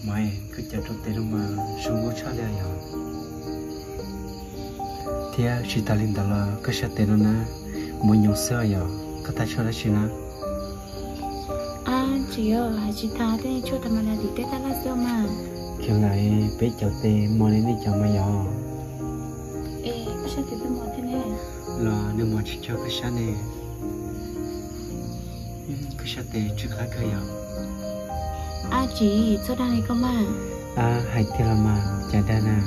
mày cứ chặt trong tay mà sống ngó cha liền à thì chỉ ta linh đó là cái sát tên nó na muốn nhung sơ à cái ta cho nó chỉ na chị ơi chị ta thế cho tao mà là đi tết ta là sao mà khi này bé cháu tê mò lên đi cháu mày à cái sát tên tao mò thế này là nếu mà chỉ cho cái sát này cái sát tê chưa khai khơi à chị sao đang đi cơ mà hay thế là mà chả đa nè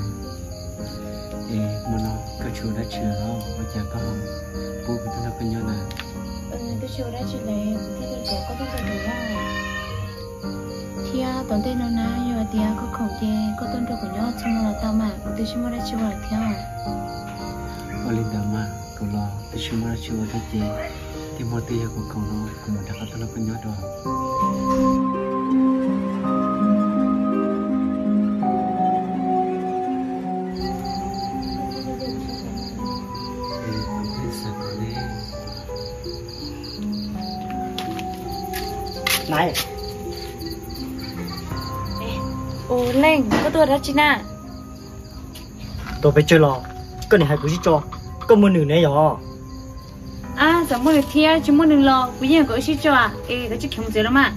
mà nó cái chú đã chữa đó và chả có bố của tôi nó có nhớ nè cái chú đã chữa này thế tôi chả có cái gì đâu thì tận tay nó na nhưng mà tia có khẩu chè có tôn trọng của nhau xong rồi tao mà tôi chỉ muốn đã chữa lại theo ở lên đó mà cậu lo tôi chỉ muốn đã chữa lại chè thì một tia của cậu nó cũng đã có tôi nó có nhớ rồi này lên có tôi đó chị nè tôi phải chơi lo cái này hay của chị cho có một nửa này rồi giờ mua được thia chúng mua đừng lo bây giờ có chị cho cái chị không dễ lắm mà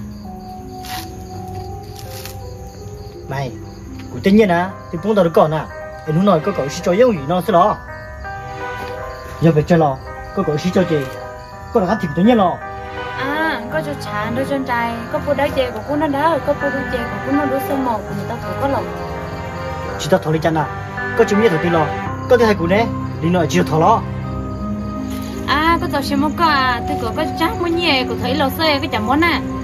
này của tất nhiên thì cũng đâu được còn em muốn nói có cậu chị cho yêu gì nó sẽ lo giờ phải chơi lo có cậu chị cho chị có là thì tất nhiên lo có cho chán đôi chân trai có phụ đá chè của cô nó đá có phụ đôi chè của cô nó đôi sơ mỏ của người ta phải có lòng chị ta thổi đi chăng có chúng như thổi đi lo có cái hai cụ này đi nói chị thổi lo có tao xem một cái tôi có chắc muốn nhẹ của thấy lò xe cái chẳng món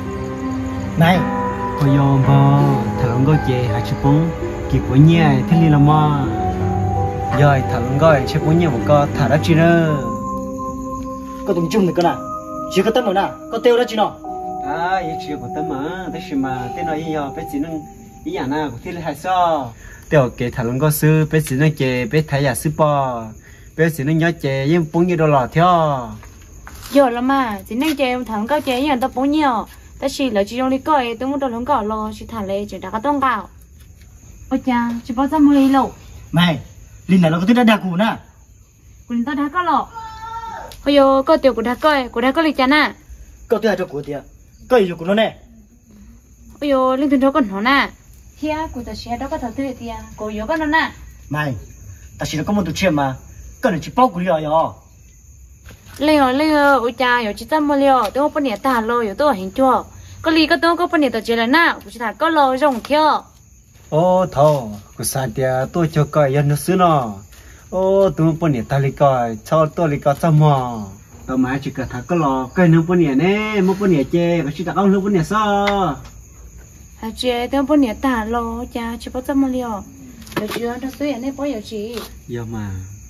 này có yom bò thằng con chè hai chục bốn kịp với nhẹ thế nên là mà rồi thằng gọi chụp bốn nhẹ một con thả ra chi nữa có tụng chung được cái nào chỉ có tấm mà có tiêu đó chị nó vậy chuyện của tấm mà thế gì mà thế nói gì vậy bé chỉ nên ý nhà nào của thế là hay sao tiểu cái thằng con sư bé chỉ nên chè bé thấy nhà sư bò bé chỉ nên nhớ chè nhưng bốn nhiêu đô la theo rồi là mà chỉ nên chè thằng cao chè nhưng tao bốn nhiêu ta chỉ là chỉ trong đi coi tôi muốn đồ lớn cỏ lo chỉ thả lên chỉ đã có tông gạo ôi cha chỉ bao giờ mới lâu này linh này nó có thứ đã đặc cụ nè คุณตาก็หรอเฮ้ยก็เดี๋ยวกูทักก็เลยจ้าน่ะ có thứ hai cho cụ tiền có gì của nó nè เฮ้ยเรื่องถึงเท่ากันหรอน่ะเฮียกูจะเชียร์แล้วก็ทำตัวเดียวกูอยู่กันน่ะ này ta chỉ là có một tổ chức mà cái này chỉ bao của rồi rồi เลยโอ้จ้าอยู่จิตใจมั่วเลยตัวปนเนี่ยตาโลอยู่ตัวเห็นจั่วก็ลีก็ตัวก็ปนเนี่ยตัวเจริญน่ะกูจะถามก็โลจงเที่ยว ô thầu của sao thì tôi cho coi yên nó xứ nó ô tôi muốn nhảy ta đi coi cho tôi đi coi sao mà tao mà chỉ cần thằng có lò cây nó muốn nhảy nè muốn nhảy chê và chỉ đặt ông nó muốn nhảy sao chị tôi ponเนี่ยตาโลจ้าจิตใจมั่วเลยเดี๋ยวเชื่อถ้าซื้อเนี่ยป้อยอยู่จี giờ mà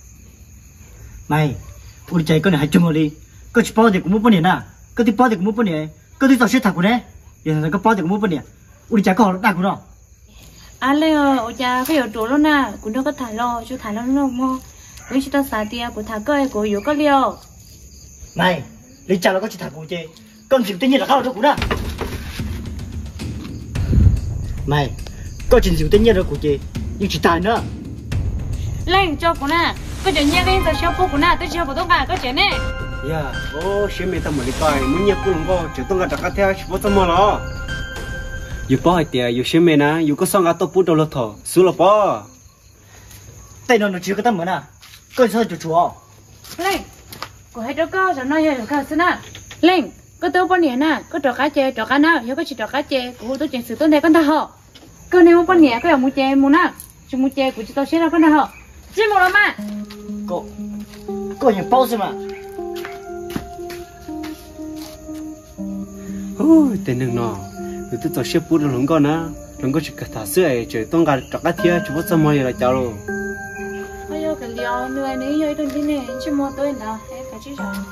này ui chạy cái này hay chung rồi đi có chỉ bao thì cũng muốn bao nhiêu nè có thì bao thì cũng muốn bao nhiêu có thì tao sẽ thằng của đấy giờ là có bao thì cũng muốn bao nhiêu ui chạy có đặc của nó เลยโอ้จ้าก็อยู่ตัวแล้วน่ะกูนึกก็ถ่ายรอช่วยถ่ายแล้วน้องมอไม่ใช่ตัวสาเตียกูถ่ายก็ไอ้กูอยู่ก็เลี้ยว này lấy chả là có chỉ thằng của chơi con gì tự nhiên là khao cho của nè này có chuyện gì tự nhiên là của chơi nhưng chỉ tài nữa lên cho cô nè có chuyện nhẹ lên rồi cho cô nè tôi cho cô tốt cả có chuyện nè giờ ô xem mình tao mới đi coi muốn nhảy cũng có chỉ tôi ngắt đặt theo chỉ có tao mà lo dù bao hay tiền dù xem mình dù có xong cái tôi bút đầu lột thở xứ là bao tay nó chưa có tấm mà nè có sao cho chúa lên cô hãy cho cô rồi nói rồi cả xin nè lên có tôi bao nhiêu nè có trò cá chê trò cá nào hiểu có chỉ trò cá chê cô tôi chuyện sự tôi này con ta họ có nếu bao nhiêu có ở mua chê mua nè chỉ mua chê của chị tôi sẽ là con ta họ chỉ mua lắm mà có những bao gì mà ôi tên đừng nọ người tôi cho xếp bút được lúng con á lúng con chỉ cả thả sữa ấy chỉ tông gà trọc cá thia chỉ bút xong rồi là cháu rồi ôi yo cái liều người này yo tôi đi nè chỉ mua tôi nào hay phải chỉ rồi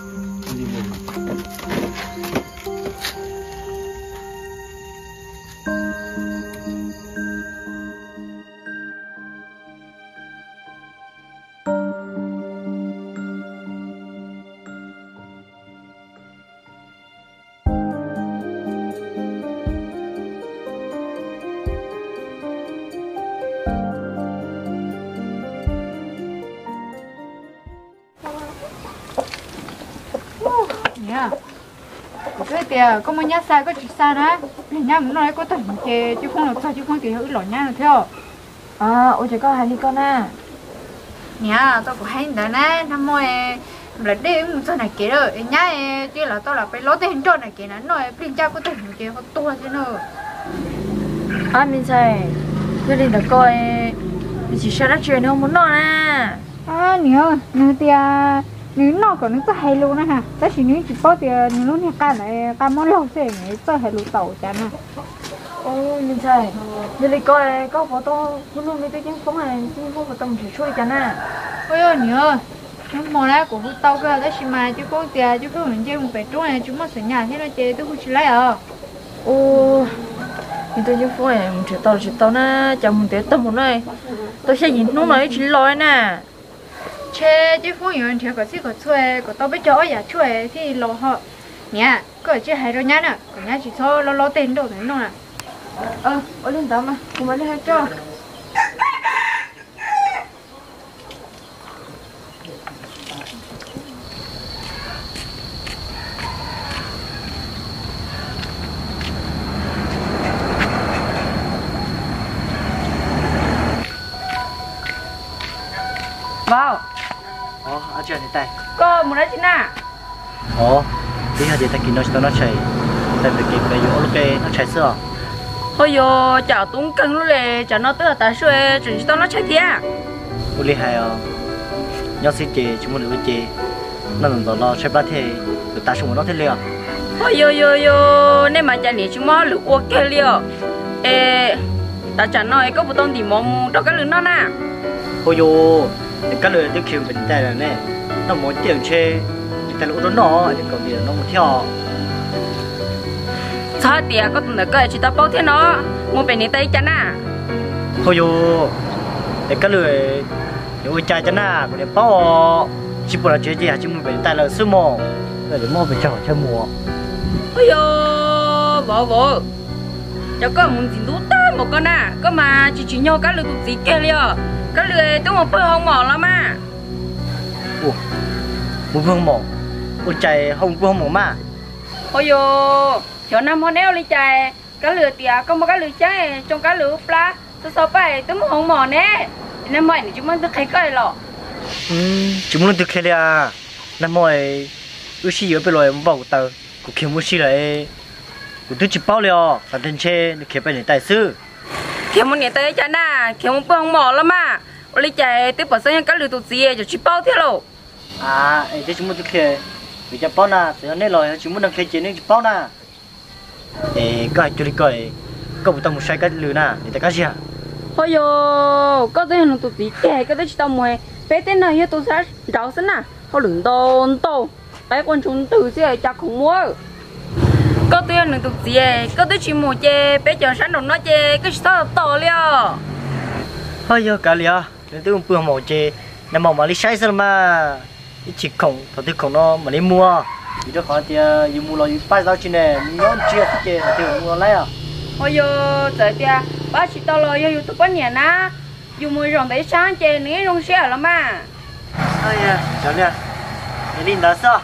tiền có một nhát sai có chỉ sai đó mình nhá muốn nói có tận thì chứ không là sao chứ không thì hữu lỏng nhá là theo ôi trời có hai đi con à nhá tôi cũng hay đó nè năm môi là đi một số này kia rồi nhá chứ là tôi là phải lót tên trộn này kia nó nói bên cha có tận kia có tua thế nữa mình sai tôi đi được coi chỉ sao đã chuyện không muốn nói nè nhớ nữa thì nếu nó còn nó có hay luôn á ha tất nhiên nếu chỉ có thì nếu nó cá này cá món lâu thế này tôi hay luôn tàu chán ha ôi mình sai tôi đi coi có phô tô luôn luôn với tôi chính phóng này chính phóng của tổng chỉ chui chán à ôi ơi nhớ nó mò lá của hút tàu cái đó xí mà chứ có tiền chứ có mình chơi một bể trốn này chúng nó sửa nhà thế nó chơi tôi không chịu lấy à ô thì tôi chính phóng này một chỉ tàu nè chẳng một tiếng tầm một này tôi sẽ nhìn nó nói chỉ lôi nè chế chứ phun nhiều thì có gì có chơi có tao biết cho nhà chơi thì lo họ nhá có chơi hay rồi nhá nè có nhá chỉ cho lo tiền đồ thế nào ôi lên tao mà cùng với hai cho vào ở trên này tay có muốn nói gì nè bây giờ ta kinh nó chạy tại vì cái bây giờ lúc nó chạy sữa ôi yo chào tung cân luôn lệ chào nó tức là ta xuê chỉ tao nó chạy kia uli hay nhau xin chị chúng mình được chị nó làm lo chạy ba thế người ta xuống nó thế liền ôi yo nên mà chạy này chúng nó lựa ok liền ta chả nói có một tông thì mong đâu cái lửa nó nè ôi yo cái lửa tôi kêu mình tay là nè nó muốn tiền chơiแต่ลูกน้องอันนี้ก็เดี๋ยวน้องเที่ยว sao tiệt có tụi nó cái chỉ tao bao thế nó mua bên này tay chán à thôi yo để cái lười nếu chạy chán à còn để bao chỉ bỏ ra chơi gì chỉ mua bên tay là sư mò để mua bên chợ chơi mua ôi yo bỏ cho có muốn gì tốt một con à có mà chỉ nhau cái lười tụt gì kia liền cái lười tôi một bữa không mỏ lắm à một phương mỏ một chạy không phương mỏ mà ôi yo chỗ năm hôm nay đi chạy cái lừa tiệt có một cái lừa cháy trong cái lừa pla tôi sao phải tôi muốn không mỏ nè nên mày này chúng mình được thấy cái lọ chúng mình được thấy là năm mày ước gì ở bên ngoài một vòng tàu cũng kiếm một xí lại cũng tôi chỉ bao liều và tên che để kiếm bên này tài sư kiếm một ngày tới chán à kiếm một bữa không mỏ lắm mà đi chạy tôi bỏ sang cái lừa tụt gì cho chỉ bao thế lộ thế chúng mình được thấy vì cho bao na thì nên rồi chúng mình đang khai chiến nên chỉ bao na cái chỗ đi coi có một tông một sai cái lừa na để ta cái gì à ôi yo có tên là tụt gì kẻ cái đấy chỉ tao mua bé tên này tôi sẽ rau sẵn à họ lửng to bé con chúng từ xưa chắc không mua có tên là tụt gì có tới chỉ mua chè bé chờ sẵn đồ nó chè cái sao to liao ôi yo cả liao nên tôi không mua chè nằm mà đi sai sao mà chỉ khổng thôi thì khổng nó mà đi mua thì đó khó thì dùng mua rồi phải giao trên này nhón chia thì mua lấy à ôi yo trời tia bác chỉ tao lo yo tụi con nhà na dùng mua rong để sáng chè nấy rong xe lắm mà ôi ya cháu nè đi đến đó sao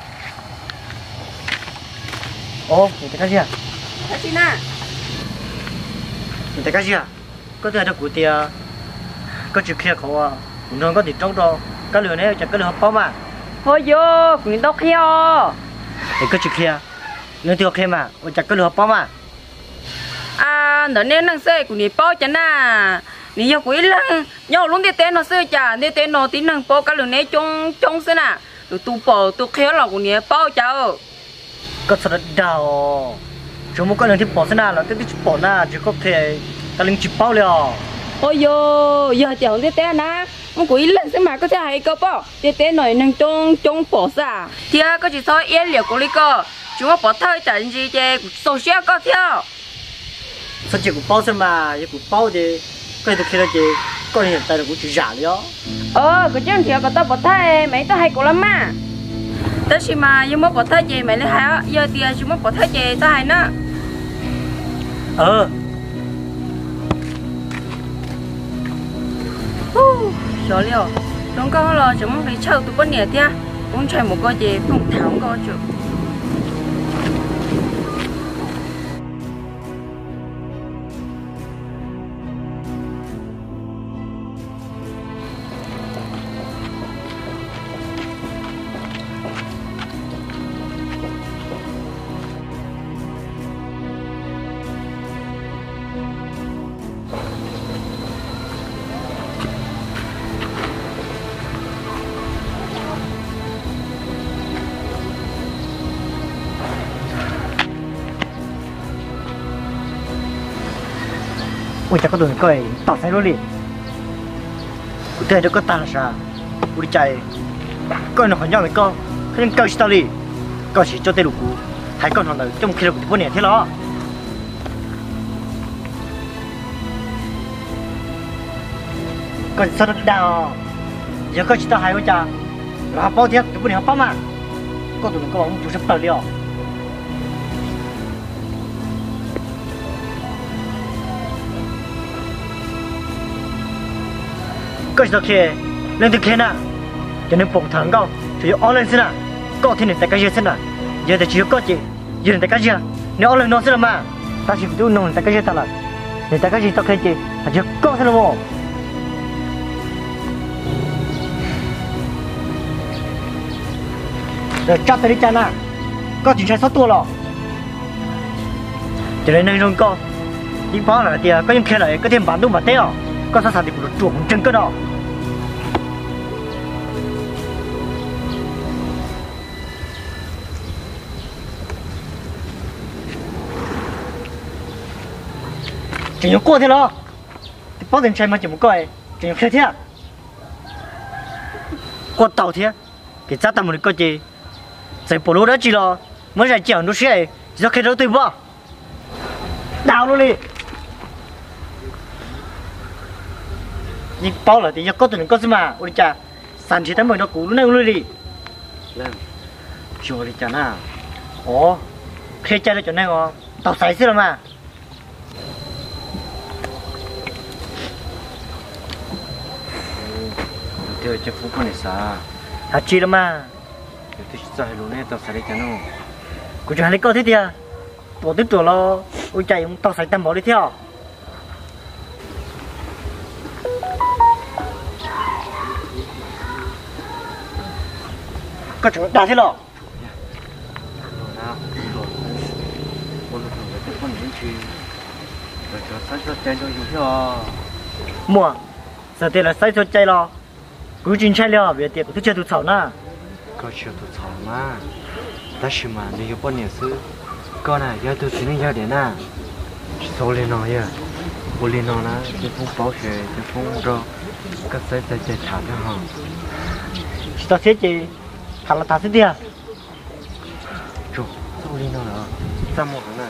người ta cái gì à cái gì nè người ta cái gì à có thể được của tia có chịu kia không à cũng có thịt trong đó cái lửa này chẳng cái lửa bao mà ôi yo cũng đâu kia để có chịu kia nên tiêu kia mà chẳng cái lửa bao mà nó nên năng xe của nhỉ bao chả na nhỉ yêu quý lăng nhau luôn đi tên nó xưa chả đi tên nó tí năng bao cái lửa này trong xưa nè rồi tu bỏ tu khéo là của nhỉ bao chả có sao đâu chúng một cái lần thì bỏ xưa nào là cái bỏ na chỉ có thể cái lần chỉ bao liền ôi yo giờ chẳng đi tên na ông quý lần xem mà có thể hay cơ bao đi tên này năng trong bỏ ra thì có chỉ thôi yên liệu của lý cơ chúng nó bỏ thay chẳng gì chứ sổ xe có theo sao chỉ của bao xem mà chỉ của bao thì cái thực khi là chỉ có hiện tại là cũng chỉ giả đó cái chuyện thì có tao bỏ thay mấy tao hay của lắm mà tao chỉ mà nhưng mà bỏ thay gì mày lấy hay giờ thì chúng nó bỏ thay gì tao hay nữa rõ liệu chúng con lo chúng mình chơi tụi con nhẹ thia cũng chơi một con gì không thắng con chứ ôi chắc có tụi coi tao sai rồi đi cụ thể đó có ta là sao ôi chạy coi nó phải nhau mày con cái nên coi tao đi coi chỉ cho tên lục cụ hai con thằng nào trong khi lục của nè thế đó con sao được đào giờ có chỉ tao hai con cha là bao thiệt tụi này bao mà con tụi nó có bóng chủ sắp tới liệu có sao kia lên từ kia nè cho nên bổng thằng cao chỉ có lên xin à có thì nên tại cái gì xin à giờ thì chỉ có chị giờ nên tại cái gì nếu lên nó xin mà ta chỉ tu nông tại cái gì ta là nên tại cái gì tao khen chị chỉ có xin là rồi chắc tới đi cha nè có chuyện sai sót tua rồi cho nên nên rồi con đi phá là thì có những khi lại có thêm bản đúng mà té à có sao thì cũng chuột chân cái đó chỉ có qua thế đó thì bao tiền chạy mà chỉ một coi chỉ có thế qua tàu thế cái giá tầm một cái gì giải bộ lúa đó chỉ là mới giải chèo nó sẽ do cái đó tôi bỏ đào luôn đi nhưng bao là thì do có tụi có gì mà ôi cha sản chỉ thấy mình nó cũ nó luôn đi lên rồi đi cha na ồ khi cha nó chỗ này ngon tao sai xí rồi mà theo cho phú con này sao hả chi đó mà tôi sai luôn nè tao sai đấy cha nó cô chẳng lấy câu thế thì à tổ tiếp tổ lo ôi chạy ông tao sai tâm bỏ đi theo có chỗ đào thế lọ nào rồi con lúc nào để con những chuyện rồi cho sai cho chạy cho hiểu chưa mua giờ thì là sai cho chạy lo cứ chuyện chạy lo về tiệm tôi chơi tụt sầu na có chuyện tụt sầu mà ta chỉ mà nếu có nhiều sự con này giờ tôi xin giờ đến à số lên nó vậy số lên nó là cái phong bảo vệ cái phong rồi các sai chạy thả cho họ chỉ tao thiết gì thằng là tao thiết đi à rồi số lên nó là sao một cái này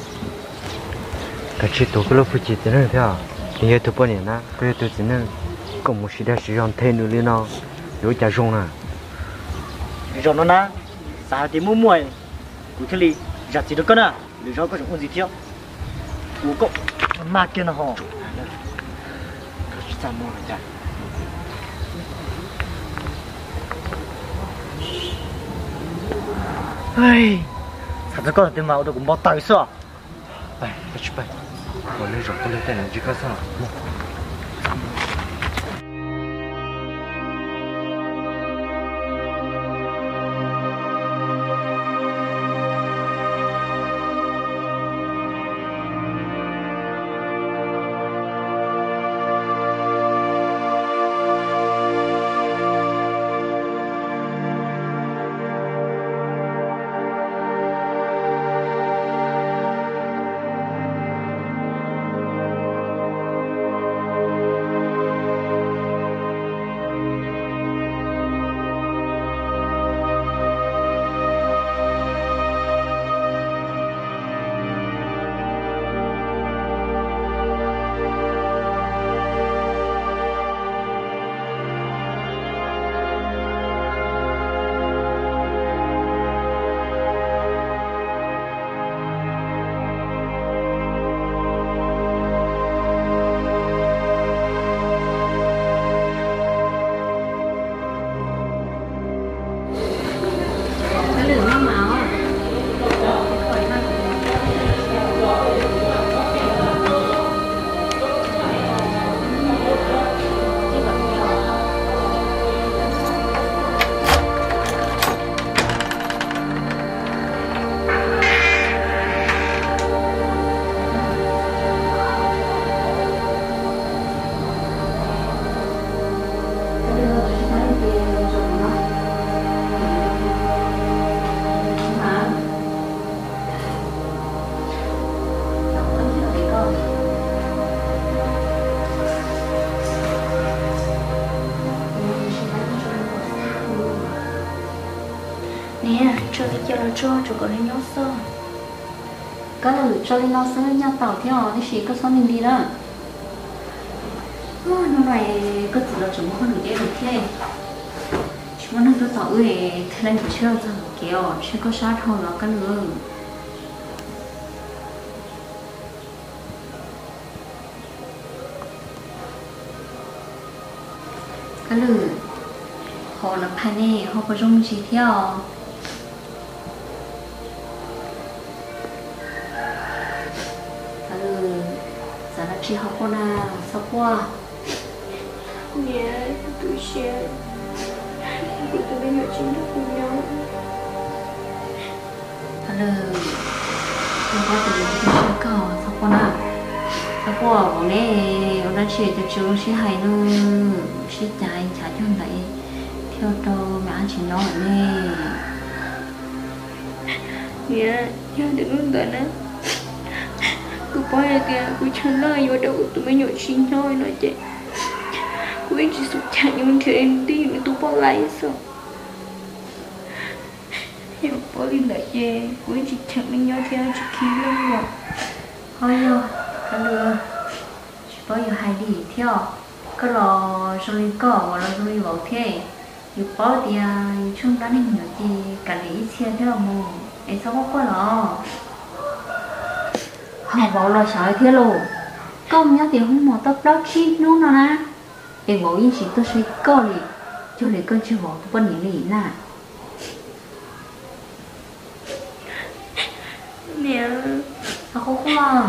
cái chuyện tôi cứ lo phụ trách thế này theo thì giờ tôi bao nhiêu na bây giờ tôi chỉ nên có một sự để sử dụng thêm nữa lên nó rồi trả dùng à rồi nó na sao thì mua muội cụ thể li giặt chỉ được con à để cho có chuyện gì thiếu cụ cậu mà kia nó họ sao mua vậy ai sao cho con tiền mạo được cũng bao tay sao bay đi bay còn lấy rồi tôi lấy tiền này chỉ có sao cho có lên nhau sơ có là cho lên nhau sơ nhau tàu theo thì chỉ có số mình đi đó nó này có chỉ là chúng không được để được thế chúng nó cứ tàu ấy thế nên phải chơi cho kiểu chơi có sát hơn là cái nữa cái lử họ là phải nè họ có trong chỉ theo cái lử giờ là chỉ học con nào sao qua mẹ tụi xe tụi bây giờ chính thức cùng nhau cái lử không có từ những cái chuyện cỏ sao qua nào sao qua bọn này nó chỉ từ trường chỉ hay nó chỉ chạy trả cho lại theo cho mẹ chỉ nói nè mẹ nhớ đừng ngừng đợi nữa cứ coi là kìa cứ chân lời vào đầu tụi mấy nhỏ xin thôi nói chị cứ anh chỉ sụt chạy nhưng mình thấy em đi mình tụi bao lại sao em bao đi lại chị cứ anh chỉ chạy mình nhau theo chỉ khi lên rồi thôi rồi cái lừa chỉ bao giờ hay đi theo cái lò rồi cỏ và lò rồi vào thếอยู่ป้อเดียช่วงนั้นเองเหรอจีกันเลยเชียร์ที่เราโมไอ้สาวก็หรอhọ bảo là sợ thế luôn công nhá thì không mò tóc đó chi nó nè em bảo yên chỉ tôi suy co đi cho lấy cơn chưa bỏ tôi vẫn nghĩ lì nè mẹ sao không có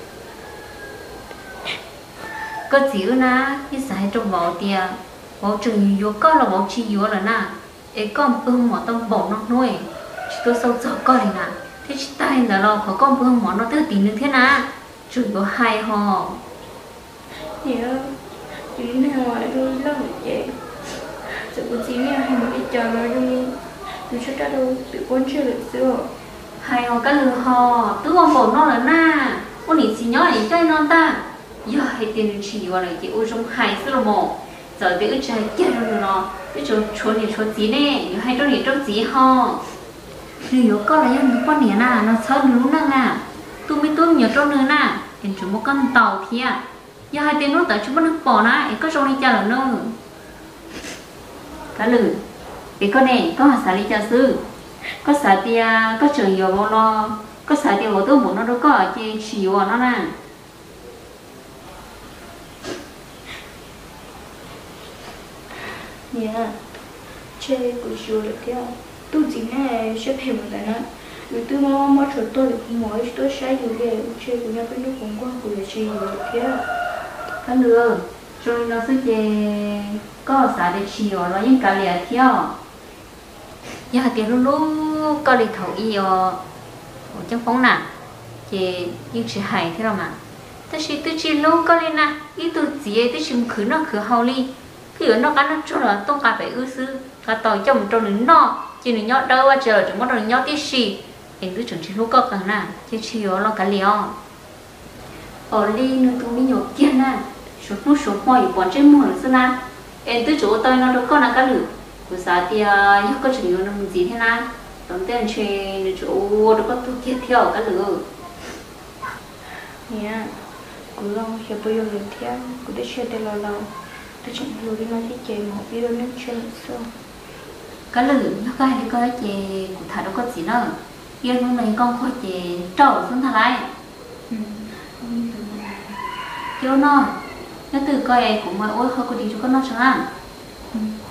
có chịu nè cái sai trong bảo tiền bảo chừng vô có là bảo chi vô là nè ấy con bưng mỏ tông bỏ nó nuôi chỉ tôi sâu sợ coi nè thế chỉ tay là lo có con bưng mỏ nó tới tìm được thế nào chừng có hai họ mẹ chị đi ra ngoài thôi lắm chị sự của chị mẹ hay một cái trò rồi đi tôi chưa ra đâu tự quân chưa được xưa hai họ cái lừa họ tứ con bỏ nó là na con nhỉ chỉ nhớ để chơi non ta giờ hay tiền chỉ vào này chị ôi trong hai xưa là một giờ thì chơi kia rồi nó cái chỗ chỗ này chỗ gì nè hay chỗ này chỗ gì ho nếu có là những con này nè nó sao đúng nè à tôi nhớ chỗ nữa nè em chúng một con tàu kia giờ hai tiền nó tại chúng nó bỏ nè có trong này chơi là nữa cái lử cái con này có hạt xả đi chơi sư có xả tia có trường nhiều bao lo có xả tia vào tôi muốn nó đâu có ở trên chiều nó nè dạ chơi của chú được theo tôi chỉ này sẽ phải một cái nữa vì tôi mà cho tôi được mỗi tôi sẽ dùng để chơi của nhau với nước cũng qua của chơi được theo cái lừa rồi nó sẽ chơi có xả để chiều nó những cái lẻ theo giờ tiền lúc có đi thầu y ở trong phòng nè chị nhưng chỉ hay thế nào mà tôi chỉ lúc có lên nè ý tôi chỉ tôi chỉ khử nó khử hậu đi khi ở nó cái nó cho là tôi cả phải ưu sư cả tỏi trong trong nó chỉ là nhót đâu à chờ chúng nó rồi nhót tí xì em cứ chuẩn chỉ lúc có cần nè chứ chiều nó cái liều ở đi nó tôi mới nhột kia nè số mồi bọn trên mồi xưa nè em tôi chỗ tôi nó đâu có là cái lử của xã thì nhóc có chừng nó làm gì thế nào tóm tiền trên chỗ đâu có tôi kia theo cái lử dạ cứ lòng sẽ bây giờ được theo cứ để chơi để lâu tôi chẳng hiểu đi nói cái chơi một video nó chơi sao cái lử nó cái thì coi chị của thà đâu có gì nữa yên hôm nay con coi chị trâu xuống thà lại chỗ nó từ coi cũng mà ôi hơi có đi chỗ con nó chẳng ăn